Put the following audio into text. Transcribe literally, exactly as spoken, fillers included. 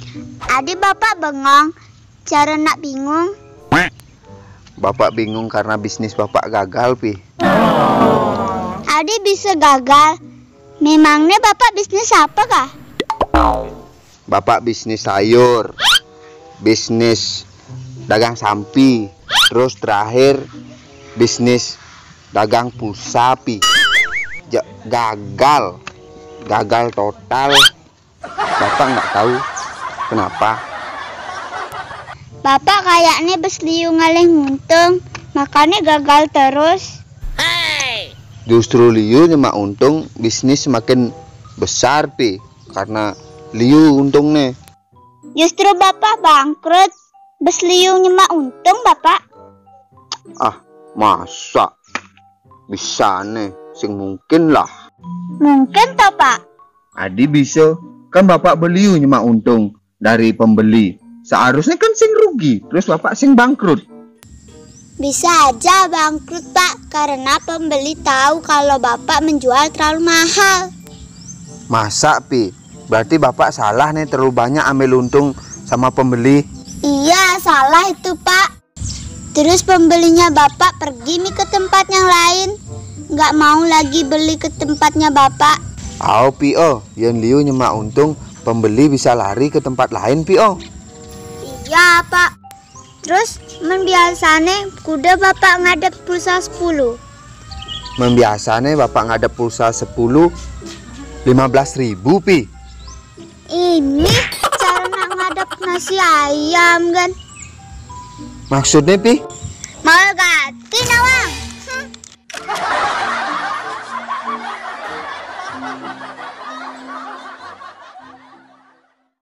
Adi bapak bengong, cara nak bingung. Bapak bingung karena bisnis bapak gagal, Pi. Adi bisa gagal. Memangnya bapak bisnis apa kah? Bapak bisnis sayur, bisnis dagang sampi, terus terakhir bisnis dagang pulsa, Pi. Ja, gagal, gagal total. Bapak nggak tahu kenapa. Bapak kayaknya besliu ngalih untung, makanya gagal terus. Justru Liu cuma untung, bisnis semakin besar, Pi, karena Liu untungnya. Justru bapak bangkrut, besliu cuma untung bapak. Ah, masa bisa nih, sing mungkin lah. Mungkin toh pak. Adi bisa, kan bapak beli cuma untung dari pembeli. Seharusnya kan sing rugi, terus bapak sing bangkrut. Bisa aja bangkrut pak, karena pembeli tahu kalau bapak menjual terlalu mahal. Masa, Pi? Berarti bapak salah nih, terlalu banyak ambil untung sama pembeli. Iya, salah itu pak. Terus pembelinya bapak pergi nih ke tempat yang lain, nggak mau lagi beli ke tempatnya bapak. Oh, Pi, oh, yang Liu nyemak untung, pembeli bisa lari ke tempat lain, Pi, oh. Iya pak. Terus membiasanya kuda bapak ngadep pulsa sepuluh. Membiasanya bapak ngadep pulsa sepuluh, lima belas ribu, Pi. Ini cara nak ngadep nasi ayam kan? Maksudnya, Pi? Mau ganti nawang? Hmm.